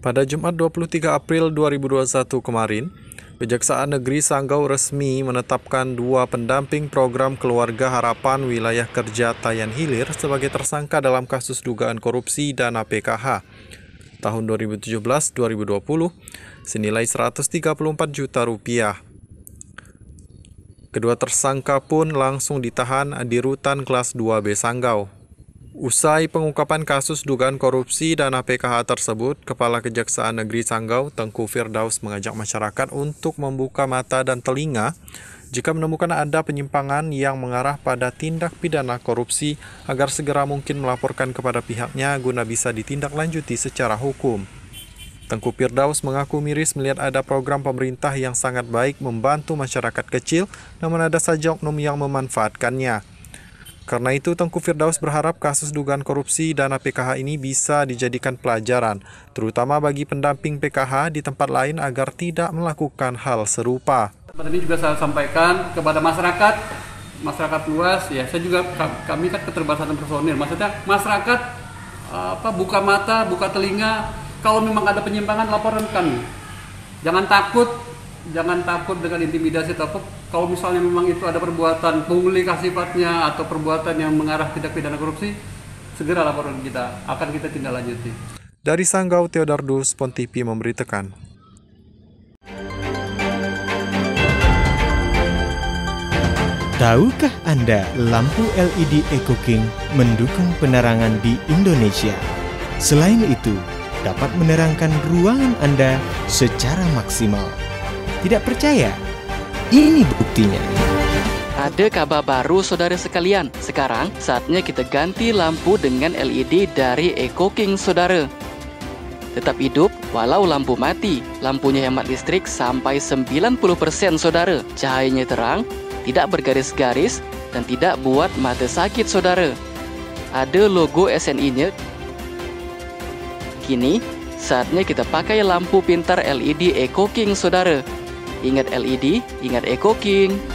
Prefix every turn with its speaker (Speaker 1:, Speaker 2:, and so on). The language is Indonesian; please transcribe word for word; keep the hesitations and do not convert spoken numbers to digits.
Speaker 1: Pada Jumat dua puluh tiga April dua ribu dua puluh satu kemarin, Kejaksaan Negeri Sanggau resmi menetapkan dua pendamping program Keluarga Harapan Wilayah Kerja Tayan Hilir sebagai tersangka dalam kasus dugaan korupsi dana P K H tahun dua ribu tujuh belas sampai dua ribu dua puluh senilai seratus tiga puluh empat juta rupiah. Kedua tersangka pun langsung ditahan di Rutan Kelas dua B Sanggau. Usai pengungkapan kasus dugaan korupsi dana P K H tersebut, Kepala Kejaksaan Negeri Sanggau, Tengku Firdaus, mengajak masyarakat untuk membuka mata dan telinga jika menemukan ada penyimpangan yang mengarah pada tindak pidana korupsi agar segera mungkin melaporkan kepada pihaknya guna bisa ditindaklanjuti secara hukum. Tengku Firdaus mengaku miris melihat ada program pemerintah yang sangat baik membantu masyarakat kecil, namun ada saja oknum yang memanfaatkannya. Karena itu, Tengku Firdaus berharap kasus dugaan korupsi dana P K H ini bisa dijadikan pelajaran, terutama bagi pendamping P K H di tempat lain agar tidak melakukan hal serupa.
Speaker 2: Ini juga saya sampaikan kepada masyarakat, masyarakat luas, ya saya juga kami kan keterbatasan personil, maksudnya masyarakat apa buka mata, buka telinga, kalau memang ada penyimpangan laporan kami, jangan takut. Jangan takut dengan intimidasi, tapi kalau misalnya memang itu ada perbuatan pungli sifatnya atau perbuatan yang mengarah tindak pidana korupsi, segera laporan kita, akan kita tindak lanjuti.
Speaker 1: Dari Sanggau, Theodardus, Pon T V memberitakan.
Speaker 3: Tahukah Anda lampu L E D Eco King mendukung penerangan di Indonesia? Selain itu, dapat menerangkan ruangan Anda secara maksimal. Tidak percaya? Ini buktinya.
Speaker 4: Ada kabar baru saudara sekalian. Sekarang saatnya kita ganti lampu dengan L E D dari Eco King saudara. Tetap hidup walau lampu mati. Lampunya hemat listrik sampai sembilan puluh persen saudara. Cahayanya terang, tidak bergaris-garis dan tidak buat mata sakit saudara. Ada logo S N I-nya. Kini saatnya kita pakai lampu pintar L E D Eco King saudara. Ingat L E D, ingat Eco King.